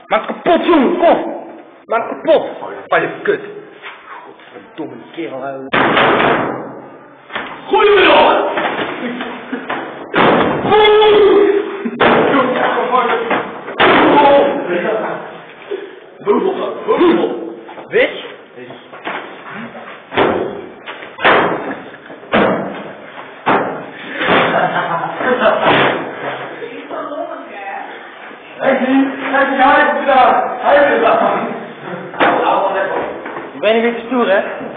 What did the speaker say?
Maak het kapot, jongen, kom! Maak het kapot! Val je kut! Godverdomme kerel, huil. Gooi hem erop! Bitch! Ik ben niet meer te stoer, hè?